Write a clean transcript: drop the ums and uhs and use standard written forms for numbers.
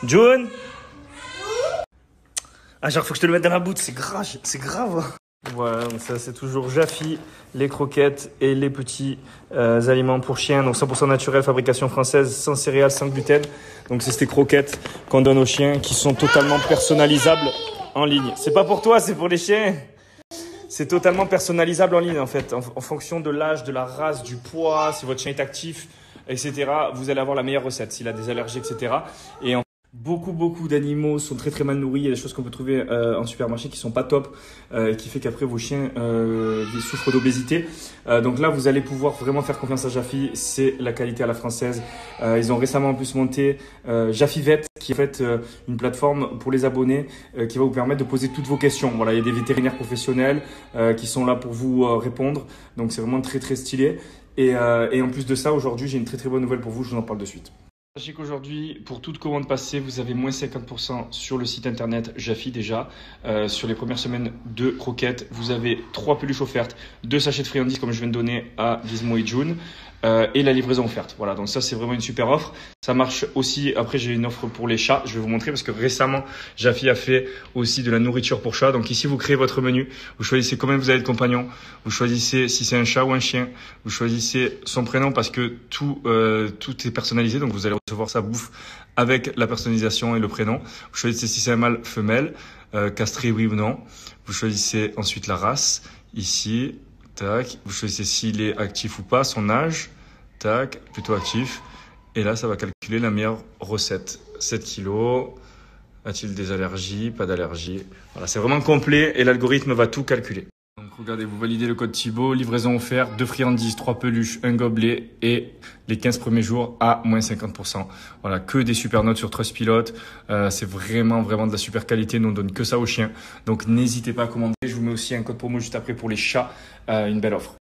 June. Ah, genre, faut que je te le mette dans la bouche, c'est grave, c'est grave. Voilà, donc ça c'est toujours Jaffy, les croquettes et les petits aliments pour chiens. Donc 100% naturel, fabrication française, sans céréales, sans gluten. Donc c'est ces croquettes qu'on donne aux chiens qui sont totalement personnalisables en ligne. C'est pas pour toi, c'est pour les chiens. C'est totalement personnalisable en ligne en fait, en fonction de l'âge, de la race, du poids, si votre chien est actif, etc. Vous allez avoir la meilleure recette, s'il a des allergies, etc. Et beaucoup d'animaux sont très mal nourris. Il y a des choses qu'on peut trouver en supermarché qui sont pas top, qui fait qu'après vos chiens souffrent d'obésité. Donc là, vous allez pouvoir vraiment faire confiance à Jaffy. C'est la qualité à la française. Ils ont récemment en plus monté Jaffy Vet, qui est en fait une plateforme pour les abonnés qui va vous permettre de poser toutes vos questions. Voilà, il y a des vétérinaires professionnels qui sont là pour vous répondre. Donc c'est vraiment très stylé. Et en plus de ça, aujourd'hui, j'ai une très bonne nouvelle pour vous. Je vous en parle de suite. Sachez qu'aujourd'hui, pour toute commande passée, vous avez moins 50% sur le site internet Jaffy déjà. Sur les premières semaines de croquettes, vous avez 3 peluches offertes, 2 sachets de friandises comme je viens de donner à Gizmo et June, et la livraison offerte. Voilà, donc ça c'est vraiment une super offre. Ça marche aussi, après j'ai une offre pour les chats, je vais vous montrer parce que récemment Jaffy a fait aussi de la nourriture pour chats. Donc ici vous créez votre menu, vous choisissez combien vous avez de compagnons, vous choisissez si c'est un chat ou un chien, vous choisissez son prénom parce que tout est personnalisé, donc vous allez recevoir sa bouffe avec la personnalisation et le prénom. Vous choisissez si c'est un mâle, femelle, castré oui ou non. Vous choisissez ensuite la race, ici, tac. Vous choisissez s'il est actif ou pas, son âge, tac, plutôt actif. Et là, ça va calculer la meilleure recette. 7 kilos, a-t-il des allergies, pas d'allergies. Voilà, c'est vraiment complet et l'algorithme va tout calculer. Donc regardez, vous validez le code Thibaut, livraison offerte, 2 friandises, 3 peluches, un gobelet et les 15 premiers jours à moins 50%. Voilà, que des super notes sur Trustpilot. C'est vraiment de la super qualité. Nous on donne que ça aux chiens. Donc n'hésitez pas à commander. Je vous mets aussi un code promo juste après pour les chats. Une belle offre.